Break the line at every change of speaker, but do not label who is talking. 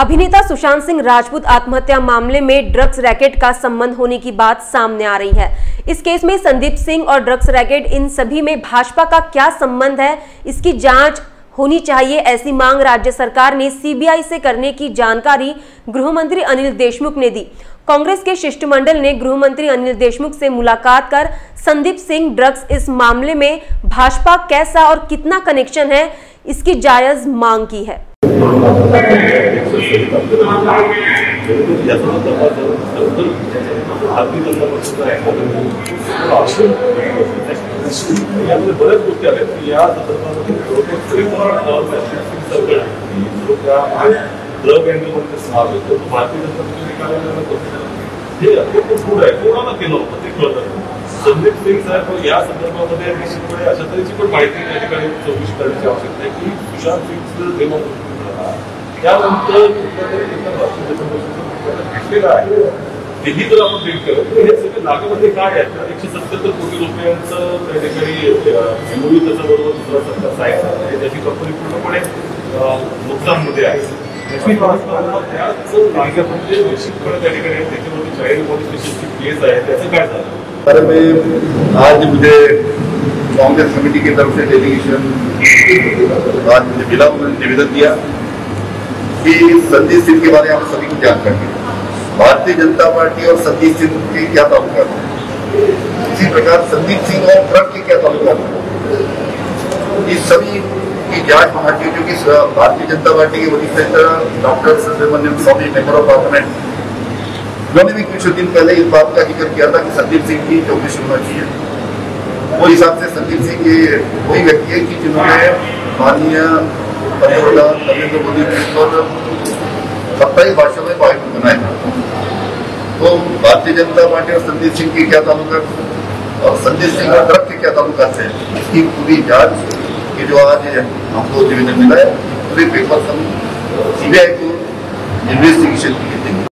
अभिनेता सुशांत सिंह राजपूत आत्महत्या मामले में ड्रग्स रैकेट का संबंध होने की बात सामने आ रही है। इस केस में संदीप सिंह और ड्रग्स रैकेट, इन सभी में भाजपा का क्या संबंध है, इसकी जांच होनी चाहिए, ऐसी मांग राज्य सरकार ने सीबीआई से करने की जानकारी गृह मंत्री अनिल देशमुख ने दी। कांग्रेस के शिष्टमंडल ने गृह मंत्री अनिल देशमुख से मुलाकात कर संदीप सिंह ड्रग्स इस मामले में भाजपा कैसा और कितना कनेक्शन है, इसकी जायज मांग की है।
बऱ्याच गोष्टी आल्या की या संदर्भामध्ये ड्रग अँगलमध्ये साहेब तो भारतीय जनता पक्षाने हे अत्यंत गुड आहे, कोणाला केलं होतं ते कळतं. संदीप सिंग साहेब या संदर्भामध्ये निश्चितपणे अशा तऱ्हेची पण माहिती त्या ठिकाणी चौकशी करण्याची आवश्यकता आहे की सुशांत सिंगचं जेव्हा त्यानंतर घेतलेलं आहे तेही जर आपण ट्रीट केलं तर हे सगळे नागामध्ये काय आहे, 177 कोटी रुपयांचं त्या ठिकाणी त्याच्याबरोबर दुसरा सरकार साईन आहे, त्याची कंपनी पूर्णपणे नुकसानमध्ये आहे. म्हणजे निश्चितपणे त्या ठिकाणी त्याच्यावरती चाइल्ड मॉलिस्टेशनची केस आहे, त्याचं काय झालं?
सर, मैं आज मुझे कांग्रेस कमेटी की तरफ से डेलीगेशन आज मुझे मिला, उन्होंने निवेदन दिया कि संदीप सिंह के बारे में आप सभी को जानकारी है। भारतीय जनता पार्टी और संदीप सिंह के क्या ताल्लुकात है, इसी प्रकार संदीप सिंह और ड्रग के क्या ताल्लुकात है, इस सभी की जांच होना चाहिए। क्योंकि भारतीय जनता पार्टी के वरिष्ठ नेता doctor Subramanian Swamy, member of parliament, उन्होंने भी कुछ दिन पहले इस बात का जिक्र किया था कि संदीप सिंह की चौकसी होना चाहिए। वो हिसाब से संदीप सिंह ये वही व्यक्ति है कि जिन्होंने माननीय पंतप्रधान नरेंद्र मोदी जी पर 27 भाषा में भाषण बनाया। तो भारतीय जनता पार्टी और संदीप सिंह की क्या ताल्लुकात और संदीप सिंह और ड्रग के क्या ताल्लुकात है, इसकी पूरी जांच की जो आज हमको निवेदन मिला है, पूरे पेपर हम सीबीआई को इन्वेस्टिगेशन की